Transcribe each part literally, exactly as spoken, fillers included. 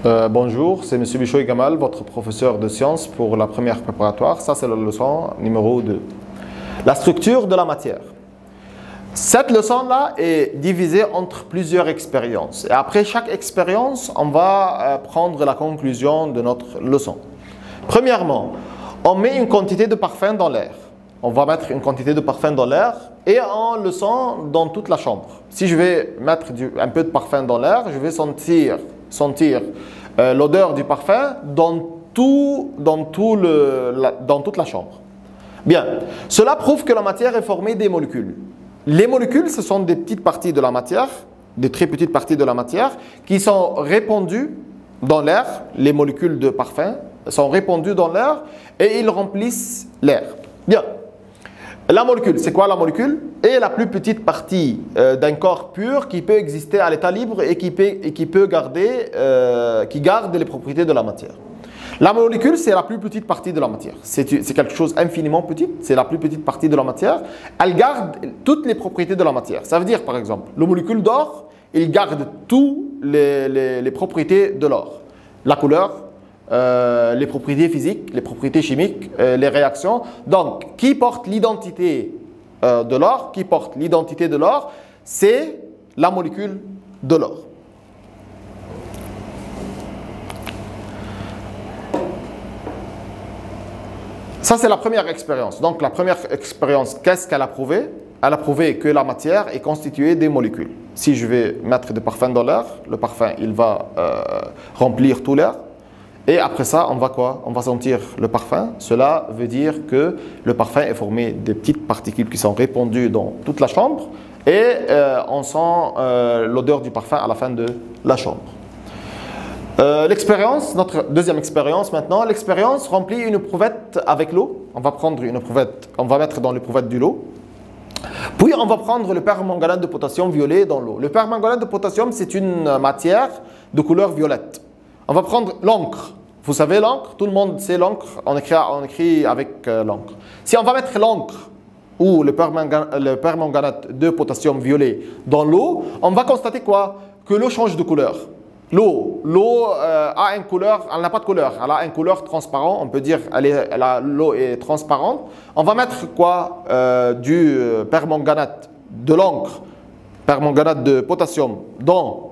Euh, bonjour, c'est M. Bishoy Gamal, votre professeur de sciences pour la première préparatoire. Ça, c'est la leçon numéro deux. La structure de la matière. Cette leçon-là est divisée entre plusieurs expériences. Et après chaque expérience, on va euh, prendre la conclusion de notre leçon. Premièrement, on met une quantité de parfum dans l'air. On va mettre une quantité de parfum dans l'air et on le sent dans toute la chambre. Si je vais mettre du, un peu de parfum dans l'air, je vais sentir, sentir euh, l'odeur du parfum dans, tout, dans, tout le, la, dans toute la chambre. Bien, cela prouve que la matière est formée des molécules. Les molécules, ce sont des petites parties de la matière, des très petites parties de la matière qui sont répandues dans l'air. Les molécules de parfum sont répandues dans l'air et ils remplissent l'air. Bien. La molécule, c'est quoi la molécule? Est la plus petite partie euh, d'un corps pur qui peut exister à l'état libre et qui peut, et qui peut garder, euh, qui garde les propriétés de la matière. La molécule, c'est la plus petite partie de la matière. C'est quelque chose infiniment petit, c'est la plus petite partie de la matière. Elle garde toutes les propriétés de la matière. Ça veut dire, par exemple, le molécule d'or, il garde toutes les, les, les propriétés de l'or. La couleur, Euh, les propriétés physiques, les propriétés chimiques, euh, les réactions. Donc, qui porte l'identité euh, de l'or? Qui porte l'identité de l'or? C'est la molécule de l'or. Ça, c'est la première expérience. Donc, la première expérience, qu'est-ce qu'elle a prouvé? Elle a prouvé que la matière est constituée des molécules. Si je vais mettre du parfum dans l'air, le parfum, il va euh, remplir tout l'air. Et après ça, on va quoi? On va sentir le parfum. Cela veut dire que le parfum est formé de petites particules qui sont répandues dans toute la chambre. Et euh, on sent euh, l'odeur du parfum à la fin de la chambre. Euh, l'expérience, notre deuxième expérience maintenant, l'expérience remplit une éprouvette avec l'eau. On va prendre une éprouvette, on va mettre dans l'éprouvette de l'eau. Puis on va prendre le permanganate de potassium violet dans l'eau. Le permanganate de potassium, c'est une matière de couleur violette. On va prendre l'encre. Vous savez l'encre? Tout le monde sait l'encre. On écrit, on écrit avec euh, l'encre. Si on va mettre l'encre ou le permanganate, le permanganate de potassium violet dans l'eau, on va constater quoi? Que l'eau change de couleur. L'eau, l'eau euh, a une couleur, elle n'a pas de couleur. Elle a une couleur transparente. On peut dire que l'eau est transparente. On va mettre quoi? Euh, du permanganate, de l'encre, permanganate de potassium dans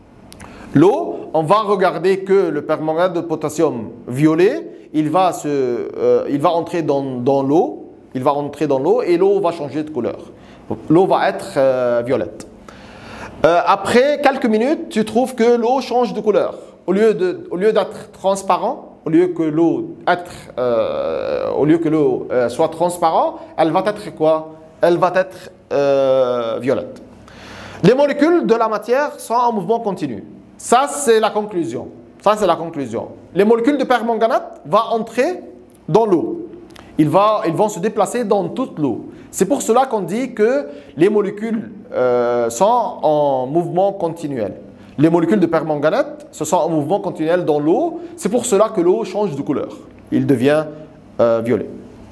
l'eau. On va regarder que le permanganate de potassium violet, il va, se, euh, il va entrer dans, dans l'eau, il va entrer dans l'eau et l'eau va changer de couleur. L'eau va être euh, violette. Euh, après quelques minutes, tu trouves que l'eau change de couleur. Au lieu de, au lieu d'être transparent, au lieu que l'eau être, euh, au lieu que l'eau euh, soit transparente, elle va être quoi? Elle va être euh, violette. Les molécules de la matière sont en mouvement continu. Ça, c'est la conclusion. Ça, c'est la conclusion. Les molécules de permanganate vont entrer dans l'eau. Ils, ils vont se déplacer dans toute l'eau. C'est pour cela qu'on dit que les molécules euh, sont en mouvement continuel. Les molécules de permanganate se sont en mouvement continuel dans l'eau. C'est pour cela que l'eau change de couleur. Il devient euh, violet.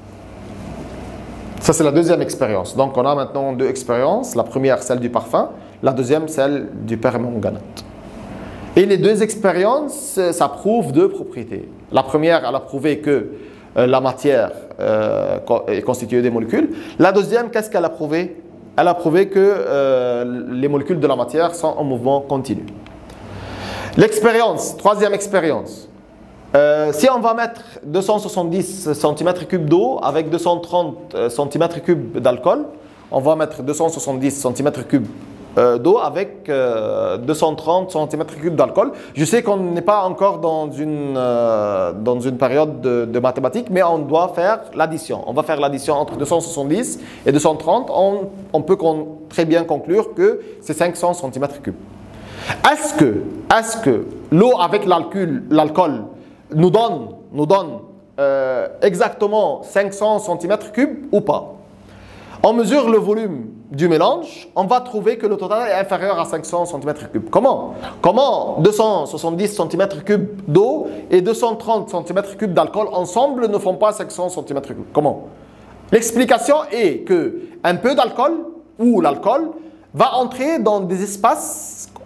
Ça, c'est la deuxième expérience. Donc, on a maintenant deux expériences. La première, celle du parfum. La deuxième, celle du permanganate. Et les deux expériences, ça prouve deux propriétés. La première, elle a prouvé que euh, la matière euh, est constituée des molécules. La deuxième, qu'est-ce qu'elle a prouvé? Elle a prouvé que euh, les molécules de la matière sont en mouvement continu. L'expérience, troisième expérience. Euh, si on va mettre deux cent soixante-dix centimètres cubes d'eau avec deux cent trente centimètres cubes d'alcool, on va mettre deux cent soixante-dix centimètres cubes Euh, d'eau avec euh, deux cent trente centimètres cubes d'alcool. Je sais qu'on n'est pas encore dans une, euh, dans une période de, de mathématiques, mais on doit faire l'addition. On va faire l'addition entre deux cent soixante-dix et deux cent trente. On, on peut très bien conclure que c'est cinq cents centimètres cubes. Est-ce que, est-ce que l'eau avec l'alcool nous donne, nous donne euh, exactement cinq cents centimètres cubes ou pas? On mesure le volume du mélange, on va trouver que le total est inférieur à cinq cents centimètres cubes. Comment? Comment deux cent soixante-dix centimètres cubes d'eau et deux cent trente centimètres cubes d'alcool ensemble ne font pas cinq cents centimètres cubes? Comment? L'explication est que un peu d'alcool ou l'alcool va entrer dans des espaces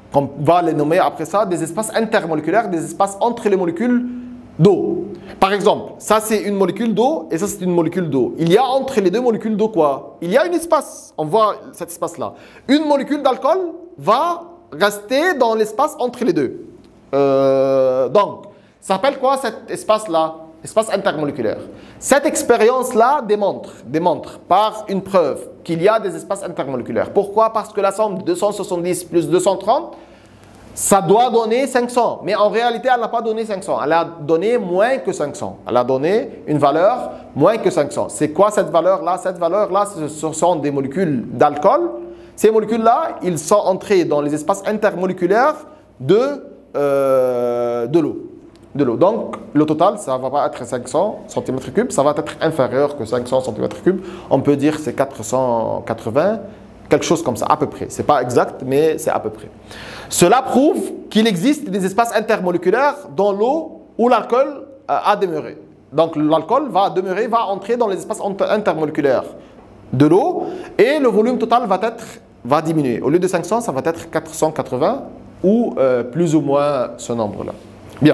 On va les nommer après ça des espaces intermoléculaires, des espaces entre les molécules d'eau. Par exemple, ça c'est une molécule d'eau et ça c'est une molécule d'eau. Il y a entre les deux molécules d'eau quoi? Il y a un espace. On voit cet espace-là. Une molécule d'alcool va rester dans l'espace entre les deux. Euh, donc, ça s'appelle quoi cet espace-là? Espace intermoléculaire. Cette expérience-là démontre, démontre par une preuve qu'il y a des espaces intermoléculaires. Pourquoi? Parce que la somme de deux cent soixante-dix plus deux cent trente, ça doit donner cinq cents. Mais en réalité, elle n'a pas donné cinq cents. Elle a donné moins que cinq cents. Elle a donné une valeur moins que cinq cents. C'est quoi cette valeur-là? Cette valeur-là, ce sont des molécules d'alcool. Ces molécules-là, ils sont entrés dans les espaces intermoléculaires de, euh, de l'eau. De l'eau. Donc, le total, ça ne va pas être cinq cents centimètres cubes, ça va être inférieur que cinq cents centimètres cubes. On peut dire que c'est quatre cent quatre-vingts, quelque chose comme ça, à peu près. Ce n'est pas exact, mais c'est à peu près. Cela prouve qu'il existe des espaces intermoléculaires dans l'eau où l'alcool a demeuré. Donc, l'alcool va demeurer, va entrer dans les espaces intermoléculaires de l'eau et le volume total va, être, va diminuer. Au lieu de cinq cents, ça va être quatre cent quatre-vingts ou euh, plus ou moins ce nombre-là. Bien.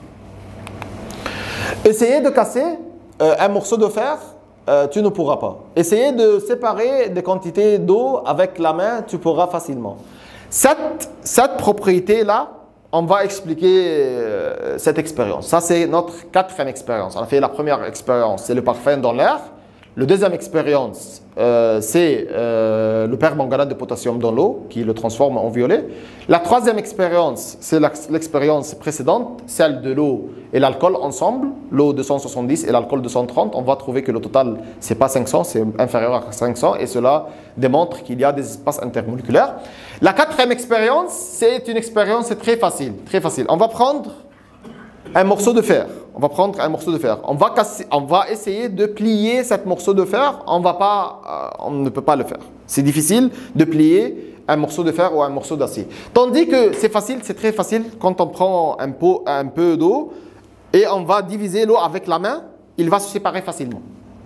Essayer de casser euh, un morceau de fer, euh, tu ne pourras pas. Essayer de séparer des quantités d'eau avec la main, tu pourras facilement. Cette, cette propriété-là, on va expliquer euh, cette expérience. Ça, c'est notre quatrième expérience. On a fait la première expérience, c'est le parfum dans l'air. La deuxième expérience, euh, c'est euh, le permanganate de potassium dans l'eau qui le transforme en violet. La troisième expérience, c'est l'expérience précédente, celle de l'eau et l'alcool ensemble. L'eau deux cent soixante-dix et l'alcool deux cent trente. On va trouver que le total, ce n'est pas cinq cents, c'est inférieur à cinq cents et cela démontre qu'il y a des espaces intermoléculaires. La quatrième expérience, c'est une expérience très facile, très facile. On va prendre un morceau de fer. On va prendre un morceau de fer. On va, casser, on va essayer de plier ce morceau de fer. On, va pas, euh, on ne peut pas le faire. C'est difficile de plier un morceau de fer ou un morceau d'acier. Tandis que c'est facile, c'est très facile quand on prend un, pot, un peu d'eau et on va diviser l'eau avec la main, il va se séparer facilement.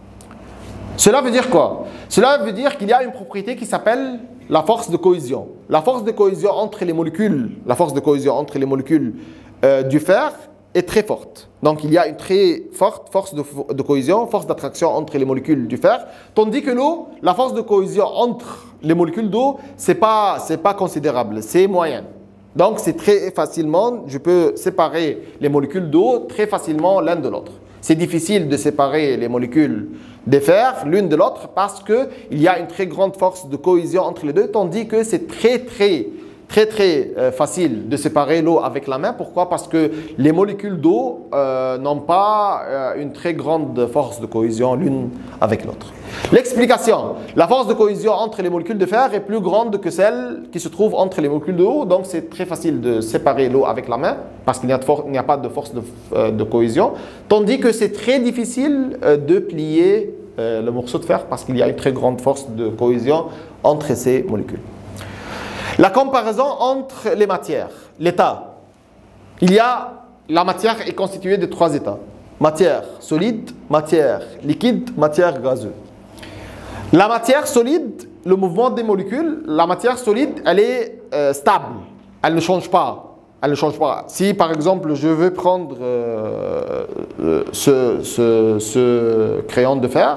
Cela veut dire quoi? Cela veut dire qu'il y a une propriété qui s'appelle la force de cohésion. La force de cohésion entre les molécules, la force de cohésion entre les molécules euh, du fer est très forte. Donc, il y a une très forte force de, de cohésion, force d'attraction entre les molécules du fer. Tandis que l'eau, la force de cohésion entre les molécules d'eau, ce n'est pas, c'est pas considérable, c'est moyen. Donc, c'est très facilement, je peux séparer les molécules d'eau très facilement l'un de l'autre. C'est difficile de séparer les molécules des fers l'une de l'autre parce qu'il y a une très grande force de cohésion entre les deux, tandis que c'est très, très Très très euh, facile de séparer l'eau avec la main. Pourquoi? Parce que les molécules d'eau euh, n'ont pas euh, une très grande force de cohésion l'une avec l'autre. L'explication, la force de cohésion entre les molécules de fer est plus grande que celle qui se trouve entre les molécules d'eau. Donc c'est très facile de séparer l'eau avec la main parce qu'il n'y a, a pas de force de, euh, de cohésion. Tandis que c'est très difficile euh, de plier euh, le morceau de fer parce qu'il y a une très grande force de cohésion entre ces molécules. La comparaison entre les matières, l'état. Il y a, la matière est constituée de trois états. Matière solide, matière liquide, matière gazeuse. La matière solide, le mouvement des molécules, la matière solide, elle est euh, stable. Elle ne change pas. Elle ne change pas. Si par exemple, je veux prendre euh, euh, ce, ce, ce crayon de fer,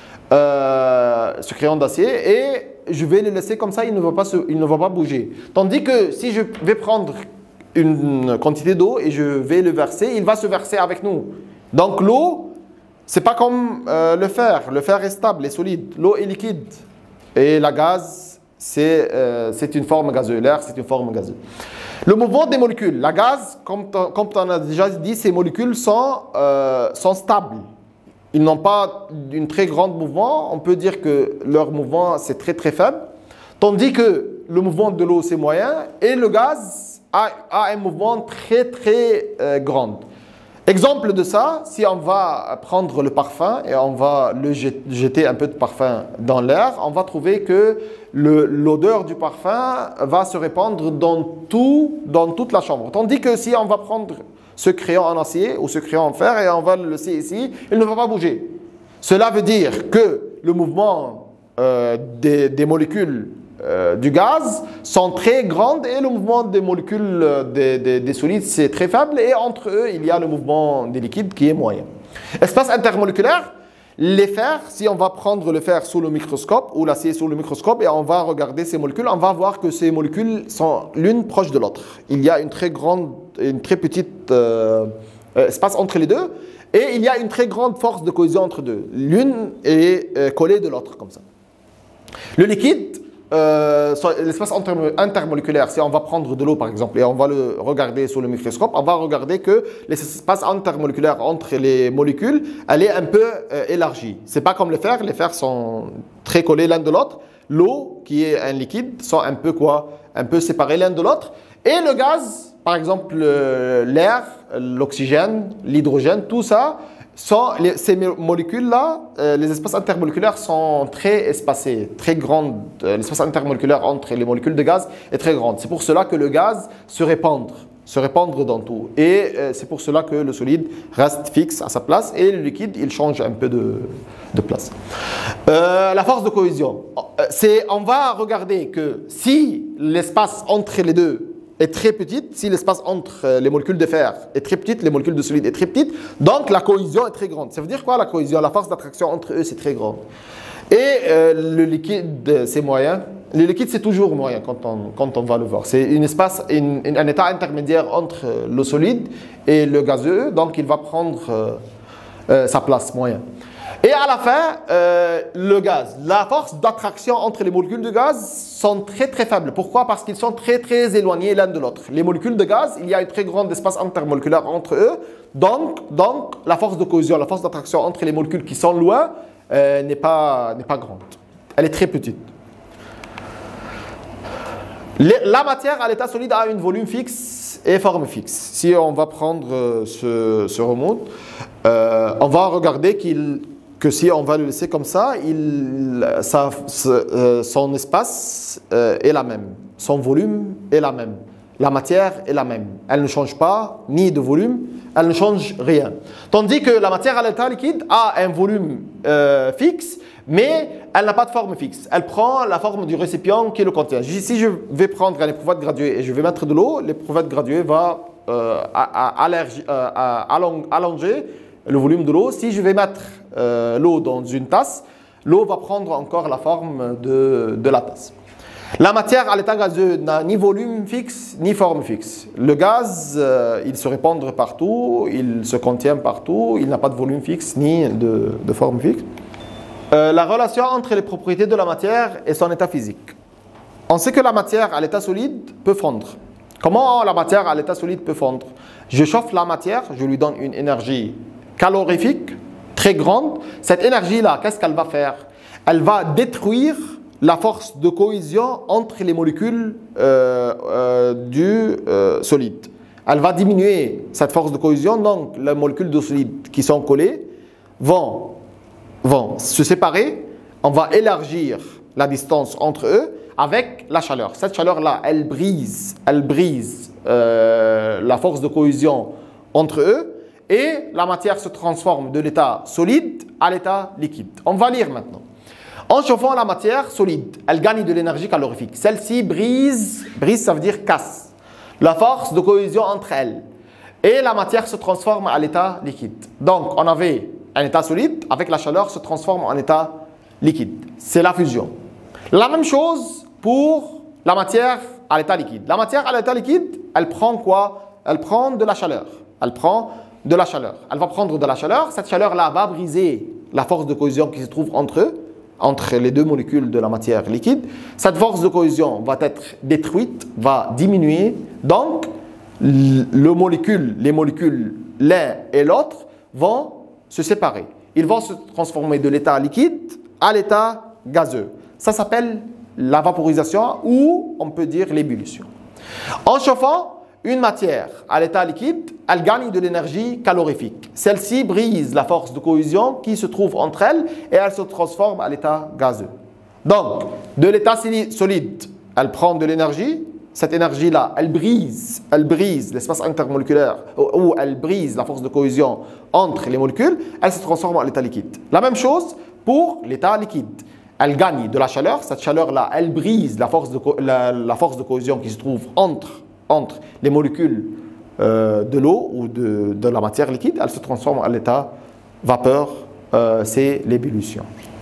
euh, ce crayon d'acier et je vais le laisser comme ça, il ne va pas, se, il ne va pas bouger. Tandis que si je vais prendre une quantité d'eau et je vais le verser, il va se verser avec nous. Donc l'eau, ce n'est pas comme euh, le fer. Le fer est stable, est solide. L'eau est liquide. Et la gaz, c'est euh, une forme gazeuse. L'air, c'est une forme gazeuse. Le mouvement des molécules. La gaz, comme, comme on a déjà dit, ces molécules sont, euh, sont stables. Ils n'ont pas un très grand mouvement. On peut dire que leur mouvement, c'est très très faible. Tandis que le mouvement de l'eau, c'est moyen. Et le gaz a, a un mouvement très très euh, grand. Exemple de ça, si on va prendre le parfum et on va le jeter un peu de parfum dans l'air, on va trouver que l'odeur du parfum va se répandre dans, tout, dans toute la chambre. Tandis que si on va prendre ce crayon en acier ou ce crayon en fer et on va le laisser ici, il ne va pas bouger. Cela veut dire que le mouvement euh, des, des molécules euh, du gaz sont très grandes et le mouvement des molécules euh, des, des, des solides c'est très faible et entre eux il y a le mouvement des liquides qui est moyen. Espace intermoléculaire, les fers, si on va prendre le fer sous le microscope ou l'acier sous le microscope et on va regarder ces molécules, on va voir que ces molécules sont l'une proche de l'autre. Il y a une très grande, une très petite euh, espace entre les deux et il y a une très grande force de cohésion entre deux. L'une est euh, collée de l'autre comme ça. Le liquide, euh, l'espace intermoléculaire, si on va prendre de l'eau par exemple et on va le regarder sous le microscope, on va regarder que l'espace intermoléculaire entre les molécules, elle est un peu euh, élargie. C'est pas comme le fer, les fers sont très collés l'un de l'autre. L'eau, qui est un liquide, sont un peu quoi, un peu séparés l'un de l'autre. Et le gaz, par exemple euh, l'air, l'oxygène, l'hydrogène, tout ça, sont, les, ces molécules-là, euh, les espaces intermoléculaires sont très espacés, très grands. Euh, l'espace intermoléculaire entre les molécules de gaz est très grand. C'est pour cela que le gaz se répand, se répand dans tout. Et euh, c'est pour cela que le solide reste fixe à sa place et le liquide, il change un peu de, de place. Euh, la force de cohésion. C'est, on va regarder que si l'espace entre les deux est très petite, si l'espace entre les molécules de fer est très petite, les molécules de solide est très petite, donc la cohésion est très grande. Ça veut dire quoi la cohésion? La force d'attraction entre eux, c'est très grande. Et euh, le liquide, c'est moyen. Le liquide, c'est toujours moyen quand on, quand on va le voir. C'est une espace, une, une, un état intermédiaire entre le solide et le gazeux, donc il va prendre euh, euh, sa place moyen. Et à la fin, euh, le gaz. La force d'attraction entre les molécules de gaz sont très très faibles. Pourquoi? Parce qu'ils sont très très éloignés l'un de l'autre. Les molécules de gaz, il y a un très grand espace intermoléculaire entre eux. Donc, donc la force de cohésion, la force d'attraction entre les molécules qui sont loin euh, n'est pas, n'est pas grande. Elle est très petite. Les, la matière à l'état solide a un volume fixe et forme fixe. Si on va prendre euh, ce, ce remonte, euh, on va regarder qu'il que si on va le laisser comme ça, il, ça, euh, son espace euh, est la même, son volume est la même, la matière est la même. Elle ne change pas, ni de volume, elle ne change rien. Tandis que la matière à l'état liquide a un volume euh, fixe, mais elle n'a pas de forme fixe. Elle prend la forme du récipient qui le contient. Si je vais prendre un éprouvette gradué et je vais mettre de l'eau, l'éprouvette gradué va euh, à, à, à, à allonger le volume de l'eau. Si je vais mettre euh, l'eau dans une tasse, l'eau va prendre encore la forme de, de la tasse. La matière à l'état gazeux n'a ni volume fixe, ni forme fixe. Le gaz, euh, il se répand partout, il se contient partout, il n'a pas de volume fixe, ni de, de forme fixe. Euh, la relation entre les propriétés de la matière et son état physique. On sait que la matière à l'état solide peut fondre. Comment la matière à l'état solide peut fondre? Je chauffe la matière, je lui donne une énergie calorifique très grande. Cette énergie-là, qu'est-ce qu'elle va faire? Elle va détruire la force de cohésion entre les molécules euh, euh, du euh, solide. Elle va diminuer cette force de cohésion, donc les molécules de solide qui sont collées vont, vont se séparer. On va élargir la distance entre eux avec la chaleur. Cette chaleur-là, elle brise, elle brise euh, la force de cohésion entre eux. Et la matière se transforme de l'état solide à l'état liquide. On va lire maintenant. En chauffant la matière solide, elle gagne de l'énergie calorifique. Celle-ci brise, brise ça veut dire casse, la force de cohésion entre elles. Et la matière se transforme à l'état liquide. Donc on avait un état solide, avec la chaleur se transforme en état liquide. C'est la fusion. La même chose pour la matière à l'état liquide. La matière à l'état liquide, elle prend quoi? Elle prend de la chaleur. Elle prend de la chaleur. Elle va prendre de la chaleur. Cette chaleur-là va briser la force de cohésion qui se trouve entre eux, entre les deux molécules de la matière liquide. Cette force de cohésion va être détruite, va diminuer. Donc, le molécule, les molécules, l'un et l'autre, vont se séparer. Ils vont se transformer de l'état liquide à l'état gazeux. Ça s'appelle la vaporisation ou on peut dire l'ébullition. En chauffant une matière à l'état liquide, elle gagne de l'énergie calorifique. Celle-ci brise la force de cohésion qui se trouve entre elles et elle se transforme à l'état gazeux. Donc, de l'état solide, elle prend de l'énergie. Cette énergie-là, elle brise, elle brise l'espace intermoléculaire ou elle brise la force de cohésion entre les molécules. Elle se transforme en l'état liquide. La même chose pour l'état liquide. elle gagne de la chaleur. Cette chaleur-là, elle brise la force, de la, la force de cohésion qui se trouve entre, entre les molécules euh, de l'eau ou de, de la matière liquide. Elle se transforme en l'état vapeur. Euh, c'est l'ébullition.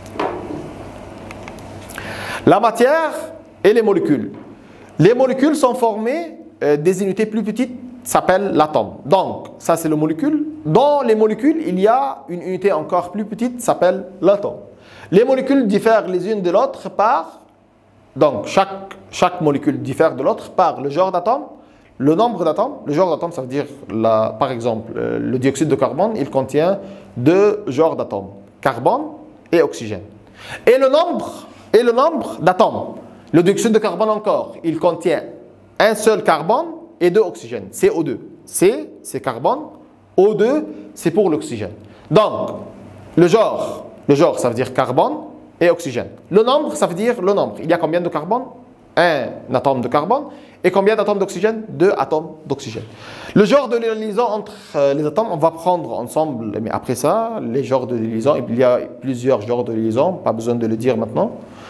La matière et les molécules. Les molécules sont formées euh, des unités plus petites, s'appelle l'atome. Donc, ça c'est le molécule. Dans les molécules, il y a une unité encore plus petite, s'appelle l'atome. Les molécules diffèrent les unes de l'autre par, donc chaque, chaque molécule diffère de l'autre par le genre d'atome, le nombre d'atomes. Le genre d'atome, ça veut dire, la, par exemple, euh, le dioxyde de carbone, il contient deux genres d'atomes, carbone et oxygène. Et le nombre, et le nombre d'atomes. Le dioxyde de carbone encore, il contient un seul carbone et deux oxygènes, C O deux. C, c'est carbone, O deux, c'est pour l'oxygène. Donc, le genre, le genre, ça veut dire carbone et oxygène. Le nombre, ça veut dire le nombre. Il y a combien de carbone? Un atome de carbone. Et combien d'atomes d'oxygène? Deux atomes d'oxygène. Le genre de liaison entre les atomes, on va prendre ensemble, mais après ça, les genres de liaison, il y a plusieurs genres de liaison, pas besoin de le dire maintenant.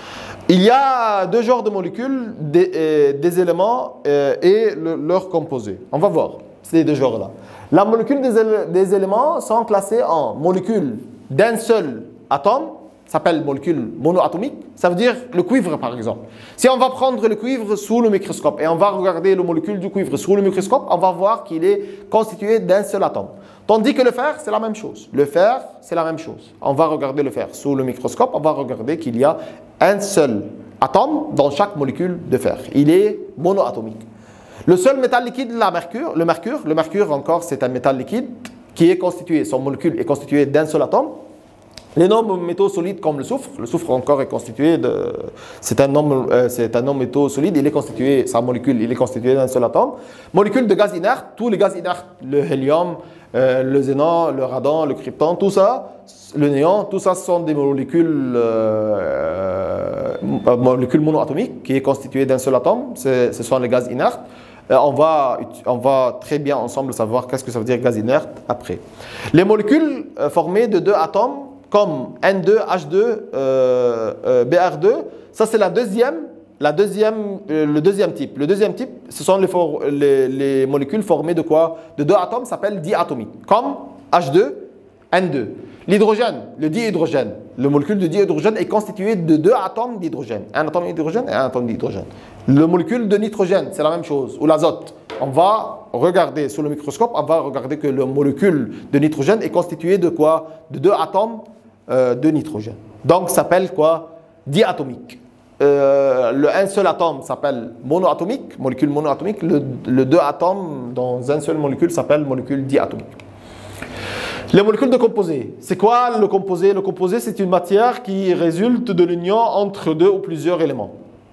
Il y a deux genres de molécules, des, euh, des éléments euh, et le, leurs composés. On va voir ces deux genres-là. La molécule des, éle des éléments sont classées en molécules d'un seul atome, s'appelle molécule monoatomique. Ça veut dire le cuivre, par exemple. Si on va prendre le cuivre sous le microscope et on va regarder la molécule du cuivre sous le microscope, on va voir qu'il est constitué d'un seul atome. Tandis que le fer, c'est la même chose. Le fer, c'est la même chose. On va regarder le fer sous le microscope, on va regarder qu'il y a un seul atome dans chaque molécule de fer. Il est monoatomique. Le seul métal liquide, la mercure, le mercure, le mercure encore, c'est un métal liquide qui est constitué, son molécule est constituée d'un seul atome. Les non-métaux solides comme le soufre, le soufre encore est constitué de, c'est un non, euh, c'est un non-métaux solide, il est constitué, sa molécule, il est constitué d'un seul atome. Molécules de gaz inerte, tous les gaz inertes, le hélium, euh, le xénon, le radon, le krypton, tout ça, le néon, tout ça ce sont des molécules, euh, euh, molécules monoatomiques qui est constituées d'un seul atome, ce sont les gaz inertes. Euh, on, va, on va très bien ensemble savoir qu'est-ce que ça veut dire gaz inerte après. Les molécules euh, formées de deux atomes comme N deux H deux, euh, euh, B R deux, ça c'est la deuxième, la deuxième, euh, le deuxième type. Le deuxième type, ce sont les, for les, les molécules formées de quoi? De deux atomes, s'appellent diatomiques, comme H deux, N deux. L'hydrogène, le dihydrogène, le molécule de dihydrogène est constitué de deux atomes d'hydrogène. Un atome d'hydrogène et un atome d'hydrogène. Le molécule de nitrogène, c'est la même chose, ou l'azote. On va regarder sous le microscope, on va regarder que le molécule de nitrogène est constitué de quoi? De deux atomes euh, de nitrogène. Donc, ça s'appelle quoi? Diatomique. Euh, le un seul atome s'appelle monoatomique, molécule monoatomique. Le, le deux atomes dans un seul molécule s'appelle molécule diatomique. Les molécules de composés. C'est quoi le composé? Le composé, c'est une matière qui résulte de l'union entre deux ou plusieurs éléments.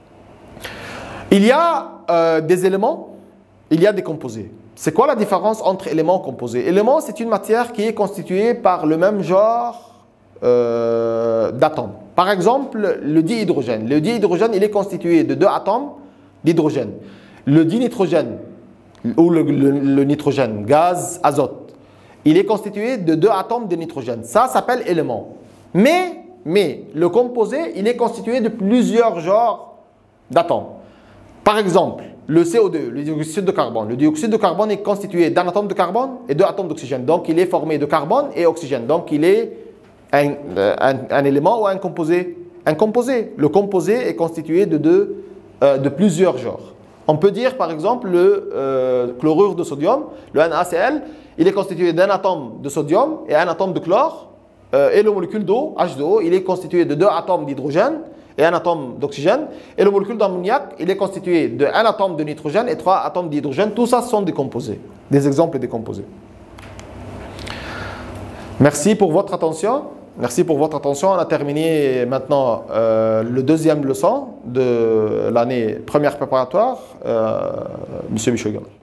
Il y a euh, des éléments, il y a des composés. C'est quoi la différence entre éléments et composés? Élément, c'est une matière qui est constituée par le même genre euh, d'atomes. Par exemple, le dihydrogène. Le dihydrogène, il est constitué de deux atomes d'hydrogène. Le dinitrogène, ou le, le, le nitrogène, gaz, azote, il est constitué de deux atomes de nitrogène. Ça s'appelle élément. Mais, mais, le composé, il est constitué de plusieurs genres d'atomes. Par exemple, le C O deux, le dioxyde de carbone. Le dioxyde de carbone est constitué d'un atome de carbone et deux atomes d'oxygène. Donc, il est formé de carbone et oxygène. Donc, il est un, un, un élément ou un composé? Un composé. Le composé est constitué de, deux, euh, de plusieurs genres. On peut dire, par exemple, le euh, chlorure de sodium, le N A C L, il est constitué d'un atome de sodium et un atome de chlore. Euh, et le molécule d'eau, H deux O, il est constitué de deux atomes d'hydrogène et un atome d'oxygène. Et le molécule d'ammoniac, il est constitué d'un atome de nitrogène et trois atomes d'hydrogène. Tout ça sont des composés, des exemples des composés. Merci pour votre attention. Merci pour votre attention. On a terminé maintenant euh, le deuxième leçon de l'année première préparatoire. Euh, Monsieur Bichogal.